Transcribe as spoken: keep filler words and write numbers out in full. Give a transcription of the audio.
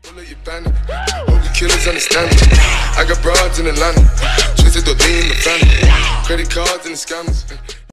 Killers understand me. I got broads in Atlanta, twisted the lean in the family, credit cards and the scammers.